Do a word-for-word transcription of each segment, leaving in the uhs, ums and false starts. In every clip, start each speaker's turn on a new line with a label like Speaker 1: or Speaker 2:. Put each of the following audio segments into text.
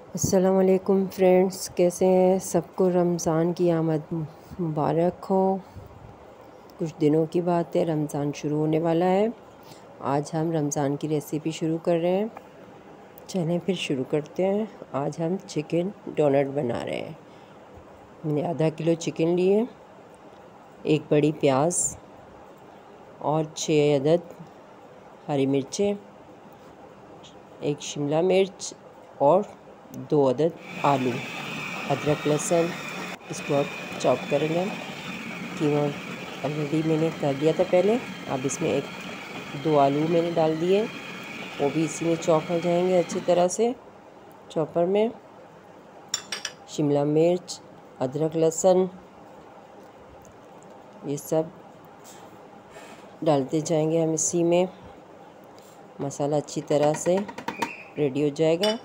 Speaker 1: अस्सलामुअलैकुम फ्रेंड्स, कैसे हैं? सबको रमज़ान की आमद मुबारक हो। कुछ दिनों की बात है, रमज़ान शुरू होने वाला है। आज हम रमज़ान की रेसिपी शुरू कर रहे हैं। चलें फिर शुरू करते हैं। आज हम चिकन डोनट बना रहे हैं। मैंने आधा किलो चिकन लिए, एक बड़ी प्याज और छः अदद हरी मिर्चें, एक शिमला मिर्च और दो अदद आलू, अदरक लहसुन, इसको अब चॉप करेंगे। कीमा ऑलरेडी मैंने कर दिया था पहले। अब इसमें एक दो आलू मैंने डाल दिए, वो भी इसी में चॉप हो जाएंगे अच्छी तरह से चॉपर में। शिमला मिर्च, अदरक लहसुन, ये सब डालते जाएंगे हम इसी में। मसाला अच्छी तरह से रेडी हो जाएगा।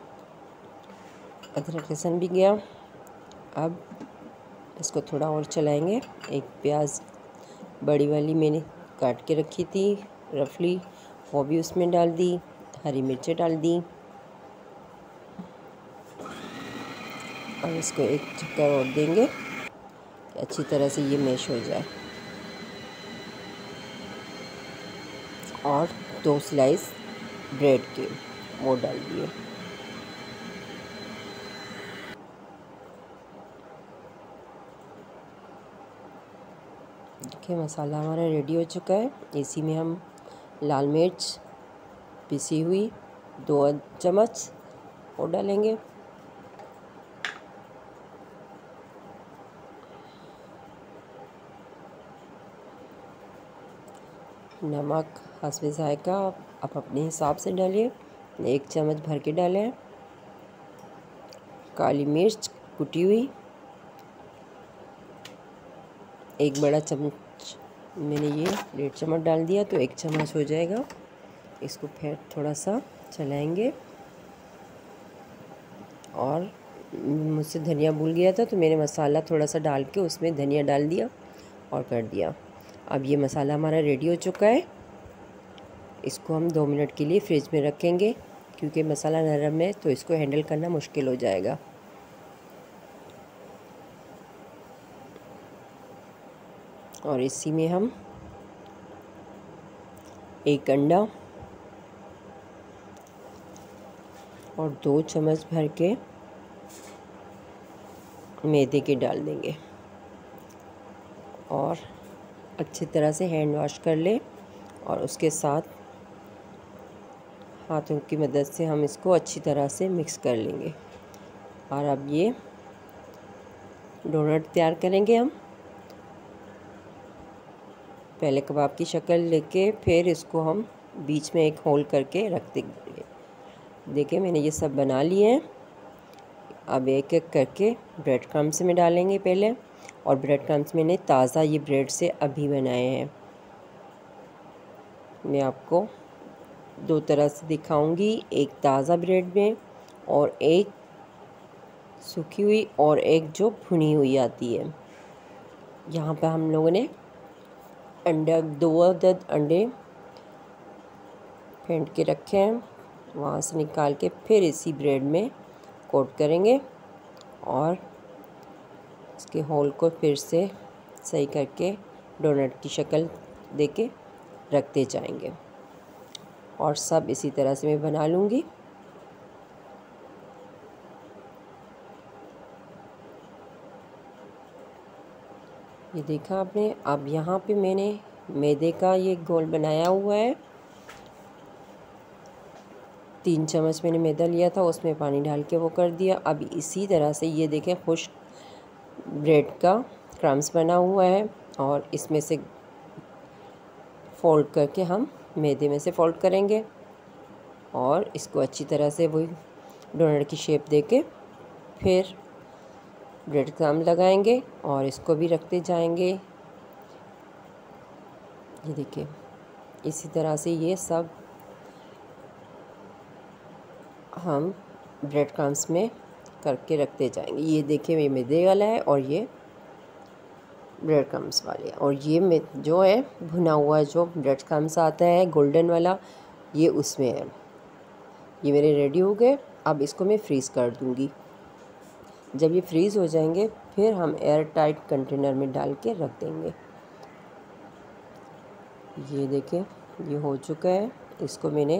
Speaker 1: अदरक लहसुन भी गया। अब इसको थोड़ा और चलाएंगे। एक प्याज बड़ी वाली मैंने काट के रखी थी रफली, वो भी उसमें डाल दी। हरी मिर्चें डाल दी और इसको एक चक्कर और देंगे कि अच्छी तरह से ये मैश हो जाए। और दो स्लाइस ब्रेड के वो डाल दिए। देखिए मसाला हमारा रेडी हो चुका है। इसी में हम लाल मिर्च पिसी हुई दो चम्मच वो डालेंगे। नमक हस्बे जायका आप अपने हिसाब से डालिए, एक चम्मच भर के डालें। काली मिर्च कुटी हुई एक बड़ा चम्मच, मैंने ये डेढ़ चम्मच डाल दिया तो एक चम्मच हो जाएगा। इसको फिर थोड़ा सा चलाएंगे। और मुझसे धनिया भूल गया था तो मैंने मसाला थोड़ा सा डाल के उसमें धनिया डाल दिया और कर दिया। अब ये मसाला हमारा रेडी हो चुका है। इसको हम दो मिनट के लिए फ्रिज में रखेंगे क्योंकि मसाला नरम है तो इसको हैंडल करना मुश्किल हो जाएगा। और इसी में हम एक अंडा और दो चम्मच भर के मैदे के डाल देंगे और अच्छी तरह से हैंड वॉश कर ले और उसके साथ हाथों की मदद से हम इसको अच्छी तरह से मिक्स कर लेंगे। और अब ये डोनट तैयार करेंगे हम। पहले कबाब की शक्ल लेके फिर इसको हम बीच में एक होल करके रख देंगे। देखिए मैंने ये सब बना लिए हैं। अब एक एक करके ब्रेड क्रम्स में डालेंगे पहले। और ब्रेड क्रम्स मैंने ताज़ा ये ब्रेड से अभी बनाए हैं। मैं आपको दो तरह से दिखाऊंगी, एक ताज़ा ब्रेड में और एक सूखी हुई और एक जो भुनी हुई आती है। यहाँ पे हम लोगों ने अंडा दो अदद अंडे फेंट के रखे हैं, वहाँ से निकाल के फिर इसी ब्रेड में कोट करेंगे और इसके होल को फिर से सही करके डोनट की शक्ल देके रखते जाएंगे। और सब इसी तरह से मैं बना लूँगी। ये देखा आपने। अब यहाँ पे मैंने मैदे का ये गोल बनाया हुआ है। तीन चम्मच मैंने मैदा लिया था, उसमें पानी डाल के वो कर दिया। अब इसी तरह से ये देखें खुश्क ब्रेड का क्रम्स बना हुआ है और इसमें से फोल्ड करके हम मैदे में से फोल्ड करेंगे और इसको अच्छी तरह से वही डोनट की शेप देके फिर ब्रेड क्रम्ब लगाएंगे और इसको भी रखते जाएंगे। ये देखिए इसी तरह से ये सब हम ब्रेड क्रम्स में करके रखते जाएंगे। ये देखिए ये मैदे वाला है और ये ब्रेड क्रम्स वाले, और ये में जो है भुना हुआ जो ब्रेड क्रम्स आता है गोल्डन वाला, ये उसमें है। ये मेरे रेडी हो गए। अब इसको मैं फ्रीज़ कर दूँगी। जब ये फ्रीज़ हो जाएंगे फिर हम एयर टाइट कंटेनर में डाल के रख देंगे। ये देखें, ये हो चुका है। इसको मैंने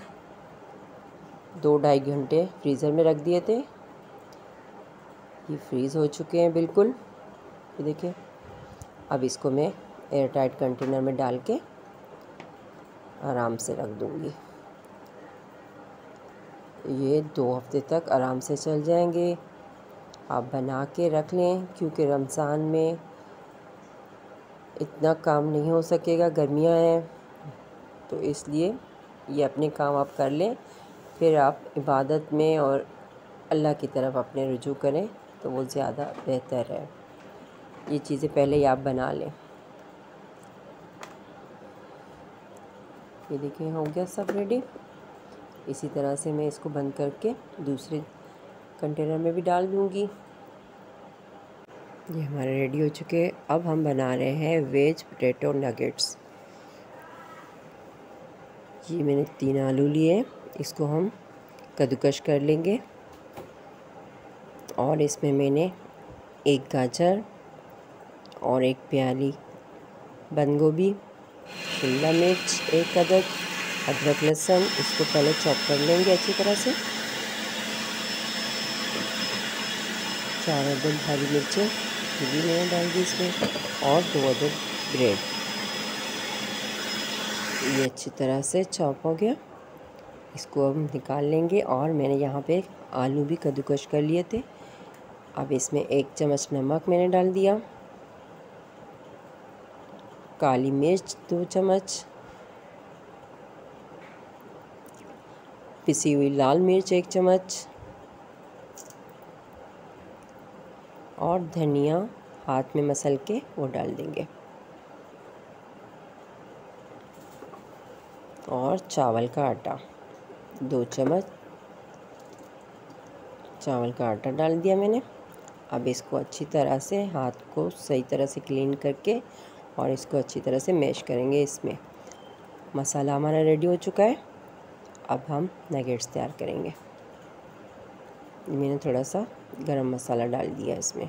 Speaker 1: दो ढाई घंटे फ्रीज़र में रख दिए थे। ये फ्रीज़ हो चुके हैं बिल्कुल। ये देखिए, अब इसको मैं एयर टाइट कंटेनर में डाल के आराम से रख दूँगी। ये दो हफ्ते तक आराम से चल जाएंगे। आप बना के रख लें, क्योंकि रमज़ान में इतना काम नहीं हो सकेगा, गर्मियाँ हैं, तो इसलिए ये अपने काम आप कर लें। फिर आप इबादत में और अल्लाह की तरफ अपने रुजू करें तो वो ज़्यादा बेहतर है। ये चीज़ें पहले ही आप बना लें। ये देखिए, हो गया सब रेडी। इसी तरह से मैं इसको बंद करके दूसरे कंटेनर में भी डाल दूँगी। ये हमारे रेडी हो चुके हैं। अब हम बना रहे हैं वेज पोटैटो नगेट्स। ये मैंने तीन आलू लिए, इसको हम कद्दूकश कर लेंगे। और इसमें मैंने एक गाजर और एक प्याली बंद गोभी, शिमला मिर्च एक अदद, अदरक लहसुन, इसको पहले चॉप कर लेंगे अच्छी तरह से। चार अदद हरी मिर्चें भी मैंने डाल दी इसमें, और दो अदद ब्रेड। ये अच्छी तरह से चॉप हो गया। इसको हम निकाल लेंगे। और मैंने यहाँ पे आलू भी कद्दूकश कर लिए थे। अब इसमें एक चम्मच नमक मैंने डाल दिया, काली मिर्च दो चम्मच, पिसी हुई लाल मिर्च एक चम्मच, और धनिया हाथ में मसल के वो डाल देंगे। और चावल का आटा दो चम्मच चावल का आटा डाल दिया मैंने। अब इसको अच्छी तरह से हाथ को सही तरह से क्लीन करके और इसको अच्छी तरह से मैश करेंगे। इसमें मसाला हमारा रेडी हो चुका है। अब हम नगेट्स तैयार करेंगे। मैंने थोड़ा सा गरम मसाला डाल दिया इसमें।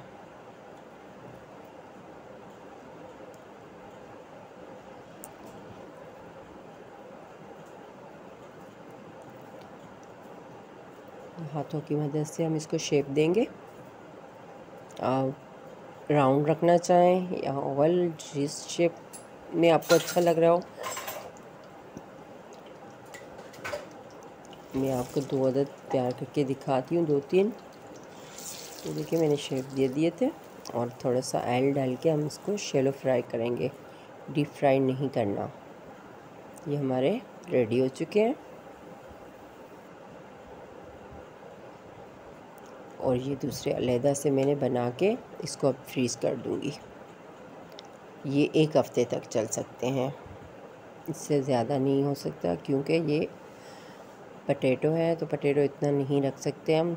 Speaker 1: हाथों की मदद से हम इसको शेप देंगे। आप राउंड रखना चाहें या ओवल, जिस शेप में आपको अच्छा लग रहा हो। मैं आपको दो अदद तैयार करके दिखाती हूँ, दो तीन। तो देखिए, मैंने शेप दे दिए थे। और थोड़ा सा ऑयल डाल के हम इसको शैलो फ्राई करेंगे, डीप फ्राई नहीं करना। ये हमारे रेडी हो चुके हैं। और ये दूसरे अलहदा से मैंने बना के इसको अब फ्रीज़ कर दूँगी। ये एक हफ़्ते तक चल सकते हैं, इससे ज़्यादा नहीं हो सकता, क्योंकि ये पोटैटो है तो पोटैटो इतना नहीं रख सकते हम।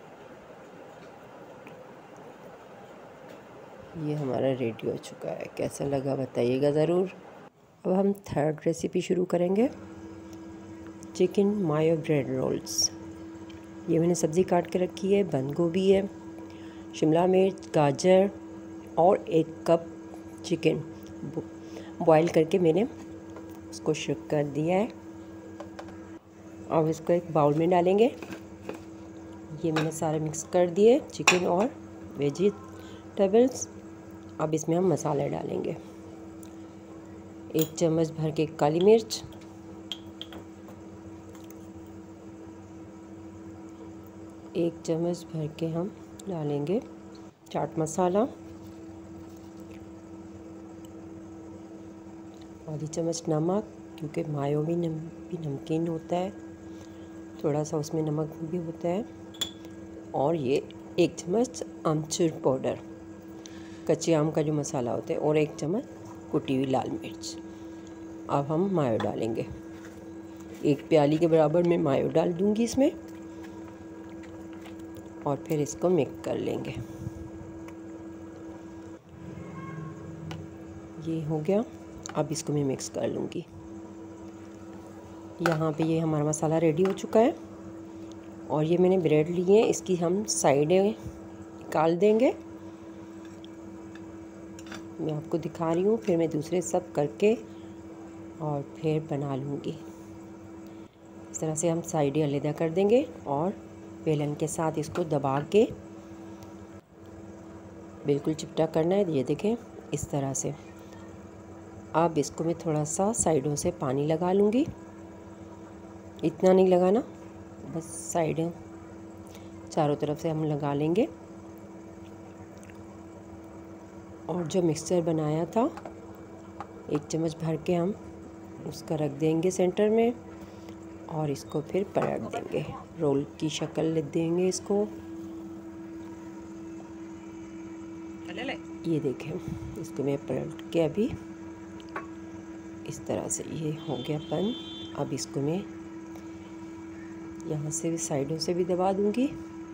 Speaker 1: ये हमारा रेडी हो चुका है। कैसा लगा बताइएगा ज़रूर। अब हम थर्ड रेसिपी शुरू करेंगे, चिकन मायो ब्रेड रोल्स। ये मैंने सब्ज़ी काट के रखी है, बंद गोभी है, शिमला मिर्च, गाजर और एक कप चिकन बॉईल करके मैंने उसको शुक कर दिया है। अब इसको एक बाउल में डालेंगे। ये मैंने सारे मिक्स कर दिए, चिकन और वेजिटेबल्स। अब इसमें हम मसाले डालेंगे। एक चम्मच भर के काली मिर्च, एक चम्मच भर के हम डालेंगे चाट मसाला, आधी चम्मच नमक, क्योंकि मायो भी नम भी नमकीन होता है, थोड़ा सा उसमें नमक भी होता है। और ये एक चम्मच आमचूर पाउडर, कच्चे आम का जो मसाला होता है, और एक चम्मच कुटी हुई लाल मिर्च। अब हम मायो डालेंगे। एक प्याली के बराबर मैं मायो डाल दूँगी इसमें, और फिर इसको मिक्स कर लेंगे। ये हो गया। अब इसको मैं मिक्स कर लूँगी। यहाँ पे ये हमारा मसाला रेडी हो चुका है। और ये मैंने ब्रेड लिए हैं, इसकी हम साइडें निकाल देंगे। मैं आपको दिखा रही हूँ, फिर मैं दूसरे सब करके और फिर बना लूँगी। इस तरह से हम साइडें अलग कर देंगे और बेलन के साथ इसको दबा के बिल्कुल चिपटा करना है। ये देखें इस तरह से। अब इसको मैं थोड़ा सा साइडों से पानी लगा लूँगी, इतना नहीं लगाना, बस साइडें चारों तरफ से हम लगा लेंगे। और जो मिक्सचर बनाया था एक चम्मच भर के हम उसका रख देंगे सेंटर में और इसको फिर पलट देंगे, रोल की शक्ल ले देंगे इसको। ये देखें, इसको मैं पलट के अभी इस तरह से ये हो गया बन। अब इसको मैं यहाँ से भी साइडों से भी दबा दूंगी।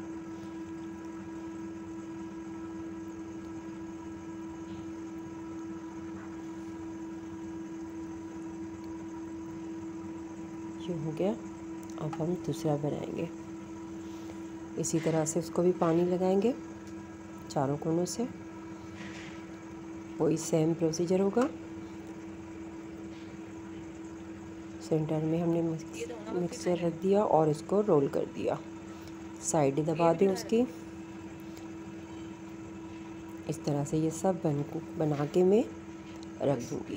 Speaker 1: ये हो गया। अब हम दूसरा बनाएंगे, इसी तरह से उसको भी पानी लगाएंगे चारों कोनों से, वही सेम प्रोसीजर होगा। सेंटर में हमने मिक्सर रख दिया और इसको रोल कर दिया, साइड दबा दें उसकी। इस तरह से ये सब बन बना के मैं रख दूँगी।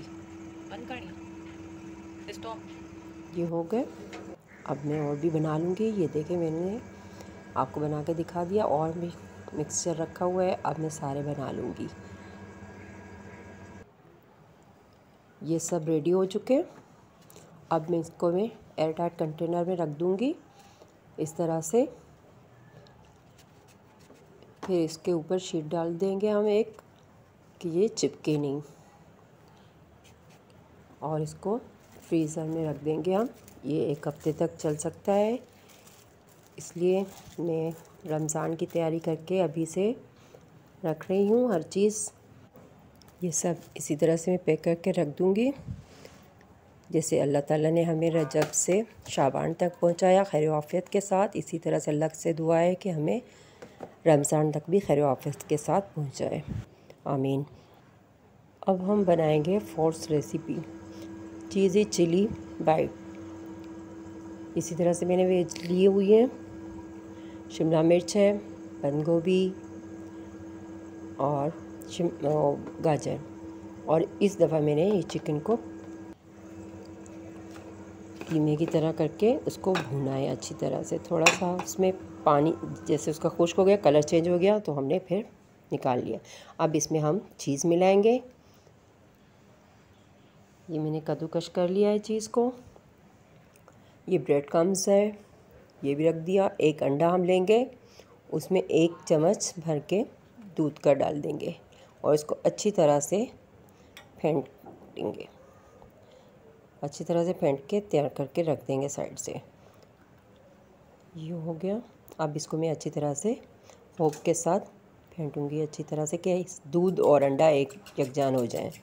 Speaker 1: ये हो गए। अब मैं और भी बना लूँगी। ये देखें मैंने आपको बना के दिखा दिया, और भी मिक्सचर रखा हुआ है। अब मैं सारे बना लूँगी। ये सब रेडी हो चुके हैं। अब मैं इसको मैं एयर टाइट कंटेनर में रख दूँगी इस तरह से। फिर इसके ऊपर शीट डाल देंगे हम एक, कि ये चिपके नहीं, और इसको फ्रीज़र में रख देंगे हम। ये एक हफ्ते तक चल सकता है, इसलिए मैं रमज़ान की तैयारी करके अभी से रख रही हूँ हर चीज़। ये सब इसी तरह से मैं पैक करके रख दूँगी। जैसे अल्लाह ताला ने हमें रजब से शाबान तक पहुँचाया खैर आफ़ियत के साथ, इसी तरह से अल्लाह से दुआ है कि हमें रमज़ान तक भी खैर आफ़ियत के साथ पहुँचाए, आमीन। अब हम बनाएंगे fourth recipe, cheesy chilli bite. इसी तरह से मैंने वेज लिए हुई हैं, शिमला मिर्च है, बंद गोभी और शिम गाजर। और इस दफ़ा मैंने ये चिकन को कीमे की तरह करके उसको भुना है अच्छी तरह से। थोड़ा सा उसमें पानी जैसे उसका खुश्क हो गया, कलर चेंज हो गया, तो हमने फिर निकाल लिया। अब इसमें हम चीज़ मिलाएंगे। ये मैंने कद्दूकश कर लिया है चीज़ को। ये ब्रेड क्रम्स है, ये भी रख दिया। एक अंडा हम लेंगे, उसमें एक चम्मच भर के दूध का डाल देंगे और इसको अच्छी तरह से फेंट देंगे। अच्छी तरह से फेंट के तैयार करके रख देंगे साइड से। ये हो गया। अब इसको मैं अच्छी तरह से फोक के साथ फेंटूंगी अच्छी तरह से कि दूध और अंडा एक यकजान हो जाए।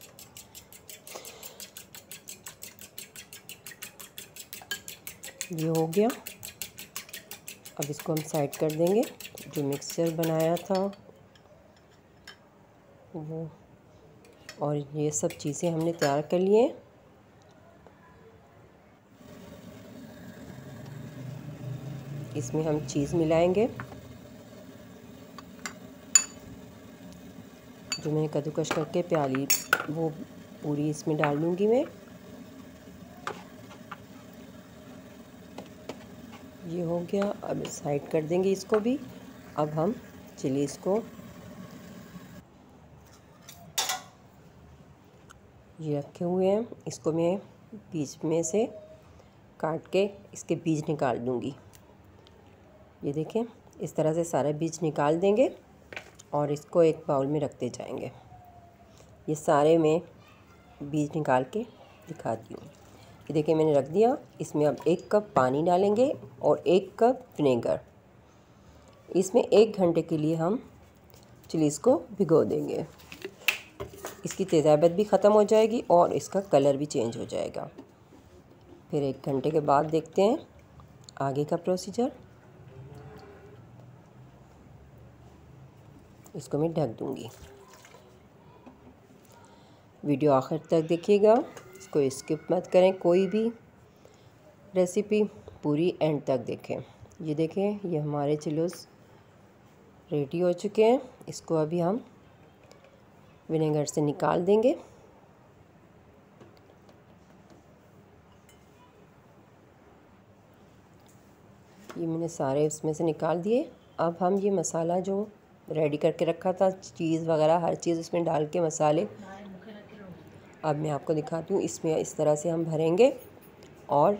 Speaker 1: ये हो गया। अब इसको हम साइड कर देंगे। जो मिक्सचर बनाया था वो, और ये सब चीज़ें हमने तैयार कर लिए। इसमें हम चीज़ मिलाएंगे जो मैंने कद्दूकश करके प्याली, वो पूरी इसमें डाल दूँगी मैं। ये हो गया। अब साइड कर देंगे इसको भी। अब हम चिलीज़ को ये रखे हुए हैं, इसको मैं बीच में से काट के इसके बीज निकाल दूँगी। ये देखें, इस तरह से सारे बीज निकाल देंगे और इसको एक बाउल में रखते जाएंगे। ये सारे मैं बीज निकाल के दिखाती हूँ। ये देखिए मैंने रख दिया। इसमें अब एक कप पानी डालेंगे और एक कप विनेगर। इसमें एक घंटे के लिए हम चिलीज़ को भिगो देंगे। इसकी तेज़ाबत भी ख़त्म हो जाएगी और इसका कलर भी चेंज हो जाएगा। फिर एक घंटे के बाद देखते हैं आगे का प्रोसीजर। इसको मैं ढक दूँगी। वीडियो आखिर तक देखिएगा, इसको स्किप मत करें, कोई भी रेसिपी पूरी एंड तक देखें। ये देखें, ये हमारे चिलोस रेडी हो चुके हैं। इसको अभी हम विनेगर से निकाल देंगे। ये मैंने सारे इसमें से निकाल दिए। अब हम ये मसाला जो रेडी करके रखा था, चीज़ वगैरह हर चीज़ उसमें डाल के मसाले, अब मैं आपको दिखाती हूँ। इसमें इस तरह से हम भरेंगे और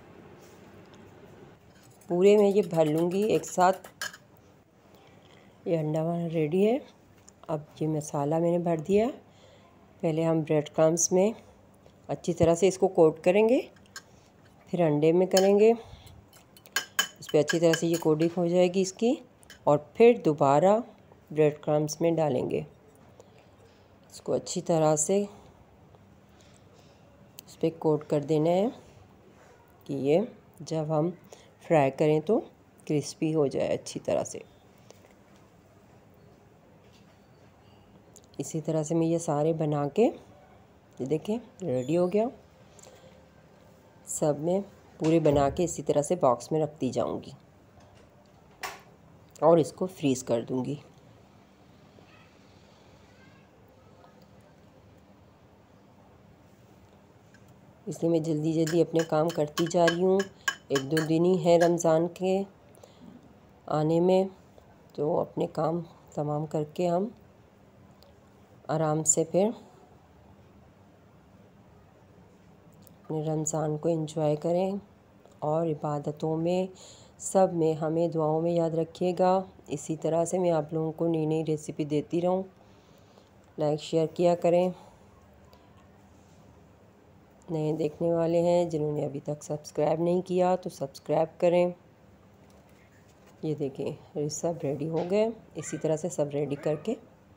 Speaker 1: पूरे में ये भर लूँगी एक साथ। ये अंडा हमारा रेडी है। अब ये मसाला मैंने भर दिया। पहले हम ब्रेड क्रम्स में अच्छी तरह से इसको कोट करेंगे, फिर अंडे में करेंगे, इस पर अच्छी तरह से ये कोटिंग हो जाएगी इसकी, और फिर दोबारा ब्रेड क्रम्स में डालेंगे। इसको अच्छी तरह से इस पर कोट कर देना है कि ये जब हम फ्राई करें तो क्रिस्पी हो जाए अच्छी तरह से। इसी तरह से मैं ये सारे बना के, ये देखें रेडी हो गया। सब मैं पूरे बना के इसी तरह से बॉक्स में रखती जाऊंगी और इसको फ्रीज़ कर दूंगी। इसलिए मैं जल्दी जल्दी अपने काम करती जा रही हूँ। एक दो दिन ही है रमज़ान के आने में, तो अपने काम तमाम करके हम आराम से फिर अपने रमज़ान को एंजॉय करें। और इबादतों में सब में हमें दुआओं में याद रखिएगा। इसी तरह से मैं आप लोगों को नई नई रेसिपी देती रहूं। लाइक शेयर किया करें। नए देखने वाले हैं जिन्होंने अभी तक सब्सक्राइब नहीं किया तो सब्सक्राइब करें। ये देखें, ये सब रेडी हो गए। इसी तरह से सब रेडी करके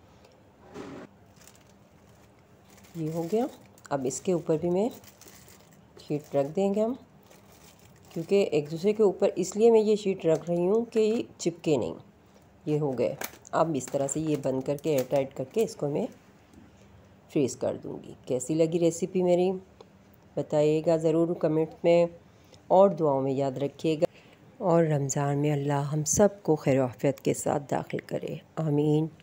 Speaker 1: ये हो गया। अब इसके ऊपर भी मैं शीट रख देंगे हम, क्योंकि एक दूसरे के ऊपर इसलिए मैं ये शीट रख रही हूँ कि ये चिपके नहीं। ये हो गए। अब इस तरह से ये बंद करके एयर टाइट करके इसको मैं फ्रीज़ कर दूँगी। कैसी लगी रेसिपी मेरी बताइएगा ज़रूर कमेंट में, और दुआओं में याद रखिएगा। और रमज़ान में अल्लाह हम सब को खैर आफियत के साथ दाखिल करे, आमीन।